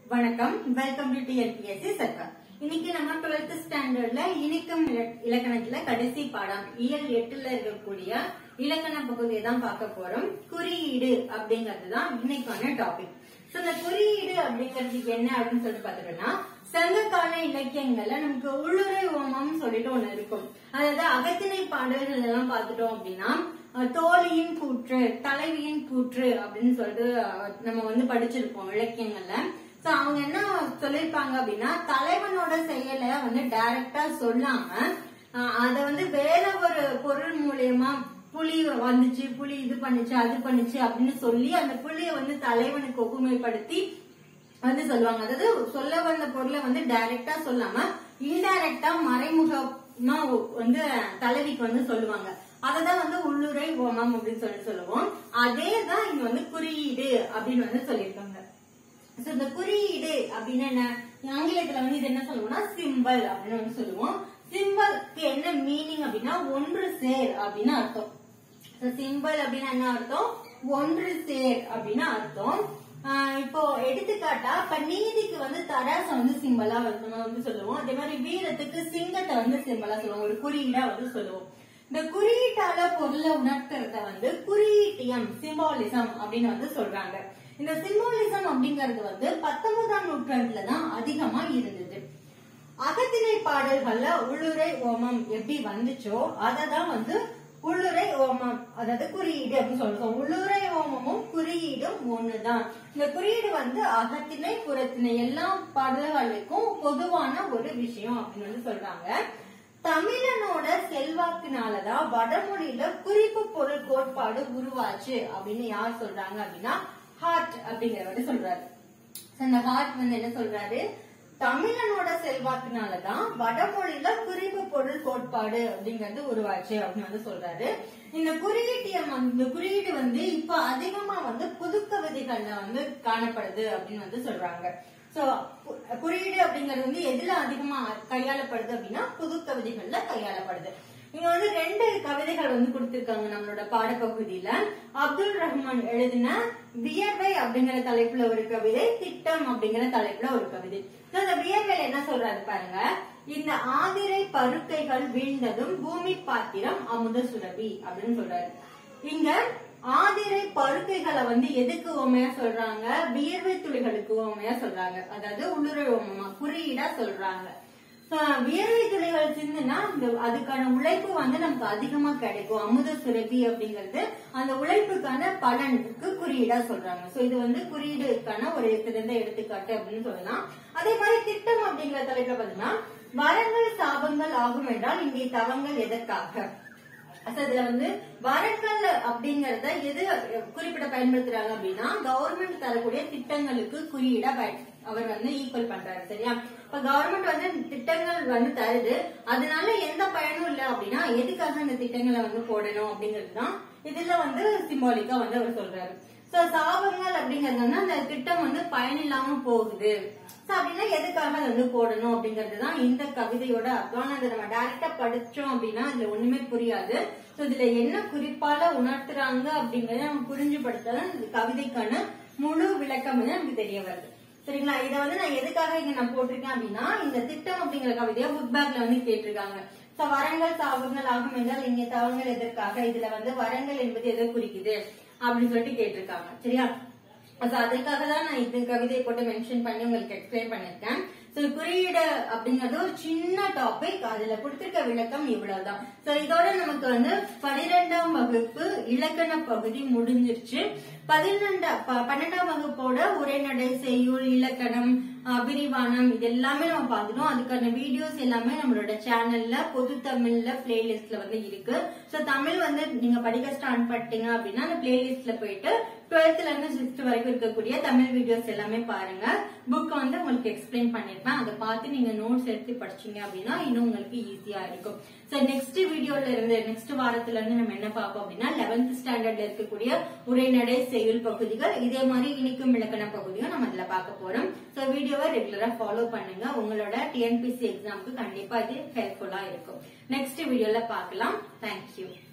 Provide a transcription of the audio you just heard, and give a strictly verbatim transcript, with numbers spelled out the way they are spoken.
வணக்கம், welcome to TNPSC Sarkar. இன்னைக்கு நம்ம டுவெல்த் ஸ்டாண்டர்ட்ல இனிக்கும் இலக்கணத்துல கடைசி பாடம் இயல் எட்டுல இருக்கக்கூடிய இலக்கண பகுதியை தான் பார்க்க போறோம். குறியீடு அப்படிங்கிறது தான் இன்னைக்கான டாபிக். சோ இந்த குறியீடு அப்படிங்கிறதுக்கு என்ன அப்படின்னு சொல்லிட்டு பாத்துட்டோம்னா, சங்க கால இலக்கியங்கள்ல நமக்கு உள்ளுரை ஓமம் சொல்லிட்டு ஒண்ணு இருக்கும். அதாவது அகத்திணை பாடல்கள் எல்லாம் பாத்துட்டோம் அப்படின்னா தோழியின் கூற்று, தலைவியின் கூற்று அப்படின்னு சொல்லிட்டு நம்ம வந்து படிச்சிருப்போம் இலக்கியங்கள்ல. சோ அவங்க என்ன சொல்லிருப்பாங்க அப்படின்னா, தலைவனோட செயலை வந்து டைரக்டா சொல்லாம அத வந்து வேற ஒரு பொருள் மூலியமா புலி வந்துச்சு, புலி இது பண்ணுச்சு, அது பண்ணுச்சு அப்படின்னு சொல்லி அந்த புலிய வந்து தலைவனுக்கு ஒப்புமைப்படுத்தி வந்து சொல்லுவாங்க. அதாவது சொல்ல வந்த பொருளை வந்து டைரக்டா சொல்லாம இன்டைரக்டா மறைமுகமா வந்து தலைவிக்கு வந்து சொல்லுவாங்க. அததான் வந்து உள்ளுரை ஓமம் அப்படின்னு சொல்லி சொல்லுவோம். அதே தான் இங்க வந்து குறியீடு அப்படின்னு வந்து சொல்லியிருக்காங்க. இந்த குறியீடு அப்படின்னா என்ன, ஆங்கிலத்துல வந்து இது என்ன சொல்லுவோம்னா சிம்பல் அப்படின்னு வந்து சொல்லுவோம். சிம்பலுக்கு என்ன மீனிங் அப்படின்னா ஒன்று சேர் அப்படின்னு அர்த்தம். சிம்பல் அப்படின்னா என்ன அர்த்தம், ஒன்று சேர் அப்படின்னு அர்த்தம். இப்போ எடுத்துக்காட்டா இப்ப நீதிக்கு வந்து தராச வந்து சிம்பலா வந்து சொல்லுவோம். அதே மாதிரி வீரத்துக்கு சிங்கத்தை வந்து சிம்பலா சொல்லுவோம், ஒரு குறியீடா வந்து சொல்லுவோம். இந்த குறியீட்டால பொருளை உணர்த்துறத வந்து குறியீட்டியம், சிம்பாலிசம் அப்படின்னு வந்து சொல்றாங்க. இந்த சிம்பாலிசம் அப்படிங்கறது வந்து பத்தொன்பதாம் நூற்றாண்டுல தான் அதிகமா இருந்தது. அகத்திணை பாடல்கள்ல உள்ளுரை ஓமம் எப்படி வந்துச்சோ அததான் வந்து உள்ளுரை ஓமம், அதாவது குறியீடு அப்படின்னு சொல்றோம். உள்ளுரை ஓமமும் குறியீடும் ஒண்ணுதான். இந்த குறியீடு வந்து அகத்திணை புறத்திணை எல்லா பாடல்களுக்கும் பொதுவான ஒரு விஷயம் அப்படின்னு வந்து சொல்றாங்க. தமிழனோட செல்வாக்கினாலதான் வடமொழியில குறிப்பு பொருள் கோட்பாடு உருவாச்சு அப்படின்னு யார் சொல்றாங்க அப்படின்னா ஹார்ட் அப்படிங்கிறவரு சொல்றாரு. அந்த ஹார்ட் வந்து என்ன சொல்றாரு, தமிழனோட செல்வாக்கினாலதான் வடமொழியில குறிப்பு பொருள் கோட்பாடு அப்படிங்கிறது உருவாச்சு அப்படின்னு வந்து சொல்றாரு. இந்த குறியீட்டியம், இந்த குறியீடு வந்து இப்ப அதிகமா வந்து புதுக்கவிதைகள்ல வந்து காணப்படுது அப்படின்னு வந்து சொல்றாங்க. சோ குறியீடு அப்படிங்கிறது வந்து எதுல அதிகமா கையாளப்படுது அப்படின்னா புது கவிதைகள்ல கையாளப்படுது. இங்க வந்து ரெண்டு கவிதைகள் வந்து கொடுத்திருக்காங்க நம்மளோட பாடப்பகுதியில. அப்துல் ரஹ்மான் எழுதின வியர்வை அப்படிங்கிற தலைப்புல ஒரு கவிதை, திட்டம் அப்படிங்கிற தலைப்புல ஒரு கவிதை. அந்த வியர்வையில என்ன சொல்றாரு பாருங்க, இந்த ஆதிரை பருக்கைகள் வீழ்ந்ததும் பூமி பாத்திரம் அமுத சுரபி அப்படின்னு சொல்றாரு. இங்க ஆதிரை பருக்கைகளை வந்து எதுக்கு ஓமையா சொல்றாங்க, வியர்வை துளிகளுக்கு ஓமையா சொல்றாங்க. அதாவது உள்ளுரை ஓமமா குறியீடா சொல்றாங்க. வியர்வை துளிகள் சிந்துனா அதுக்கான உழைப்பு வந்து நமக்கு அதிகமா கிடைக்கும். அமுத சுரபி அப்படிங்கிறது அந்த உழைப்புக்கான பலனுக்கு குறியீடா சொல்றாங்க. சோ இது வந்து குறியீடுக்கான ஒரு சிறந்த எடுத்துக்காட்டு அப்படின்னு சொல்லலாம். அதே மாதிரி திட்டம் அப்படிங்கிற தலைப்புல பாத்தீங்கன்னா, வரங்கள் சாபங்கள் ஆகும் என்றால் இங்கே தவங்கள் எதற்காக. இதுல வந்து வரங்கள் அப்படிங்கறத எது குறிப்பிட பயன்படுத்துறாங்க அப்படின்னா, கவர்மெண்ட் தரக்கூடிய திட்டங்களுக்கு குறியீடா அவர் வந்து ஈக்குவல் பண்றாரு. சரியா, இப்ப கவர்மெண்ட் வந்து திட்டங்கள் வந்து தருது, அதனால எந்த பயனும் இல்ல அப்படின்னா எதுக்காக அந்த திட்டங்களை வந்து போடணும் அப்படிங்கறதுதான் இதுல வந்து சிம்பாலிக்கா வந்து அவர் சொல்றாரு. சோ சாபங்கள் அப்படிங்கறது வந்து அந்த திட்டம் வந்து பயனில்லாம போகுது, அப்படின்னா எதுக்காக அதை வந்து போடணும் அப்படிங்கறதுதான் இந்த கவிதையோட அர்த்தம். அதை நம்ம டைரக்டா படிச்சோம் அப்படின்னா இதுல ஒண்ணுமே புரியாது. சோ இதுல என்ன குறிப்பால உணர்த்துறாங்க அப்படிங்கறத நம்ம புரிஞ்சுபடுத்தாதான் இந்த கவிதைக்கான முழு விளக்கம் வந்து நமக்கு தெரிய வருது. சரிங்களா, இதை வந்து நான் எதுக்காக இங்க நான் போட்டிருக்கேன் அப்படின்னா, இந்த திட்டம் அப்படிங்கிற கவிதையை புக் பேக்ல வந்து கேட்டிருக்காங்க. சோ வரங்கள் சாபங்கள் ஆகும் என்றால் இங்க தவங்கள் எதற்காக, இதுல வந்து வரங்கள் என்பது எதை குறிக்குது அப்படின்னு சொல்லிட்டு கேட்டிருக்காங்க. சரியா, அதுக்காக தான் நான் இந்த கவிதையை போட்டு மென்ஷன் பண்ணி உங்களுக்கு எக்ஸ்பிளைன் பண்ணிருக்கேன். குறியீடு அப்படிங்கறது ஒரு சின்ன டாபிக், அதுல கொடுத்திருக்க விளக்கம் இவ்வளவுதான். சோ இதோட நமக்கு வந்து பனிரெண்டாம் வகுப்பு இலக்கண பகுதி முடிஞ்சிருச்சு. பதினெண்டாம் பன்னெண்டாம் வகுப்போட உரைநடை, செய்யுள், இலக்கணம், விரிவானம் இது எல்லாமே நம்ம பார்த்துட்டோம். அதுக்கான வீடியோஸ் எல்லாமே நம்மளோட சேனல்ல பொது தமிழ்ல பிளேலிஸ்ட்ல வந்து இருக்கு. சோ தமிழ் வந்து நீங்க படிக்க ஸ்டார்ட் பண்ணிட்டீங்க அப்படின்னா அந்த பிளேலிஸ்ட்ல போயிட்டு டுவெல்த்ல இருந்து சிக்ஸ்த் வரைக்கும் இருக்கக்கூடிய தமிழ் வீடியோஸ் எல்லாமே பாருங்க. புக் வந்து உங்களுக்கு எக்ஸ்பிளைன் பண்ணிருப்பேன், அதை பார்த்து நீங்க நோட்ஸ் எடுத்து படிச்சீங்க அப்படின்னா இன்னும் உங்களுக்கு ஈஸியா இருக்கும். சோ நெக்ஸ்ட் வீடியோல இருந்து நெக்ஸ்ட் வாரத்துல இருந்து நம்ம என்ன பார்ப்போம் அப்படின்னா, லெவன்த் ஸ்டாண்டர்ட்ல இருக்கக்கூடிய உரைநடை, செய்யுள் பகுதிகள், இதே மாதிரி இனிக்கும் இலக்கண பகுதியும் நம்ம இதுல பார்க்க போறோம். சோ வீடியோவை ரெகுலரா ஃபாலோ பண்ணுங்க, உங்களோட டிஎன்பிஎஸ்சி எக்ஸாமுக்கு கண்டிப்பா இது ஹெல்ப்ஃபுல்லா இருக்கும். நெக்ஸ்ட் வீடியோல பார்க்கலாம். தேங்க்யூ.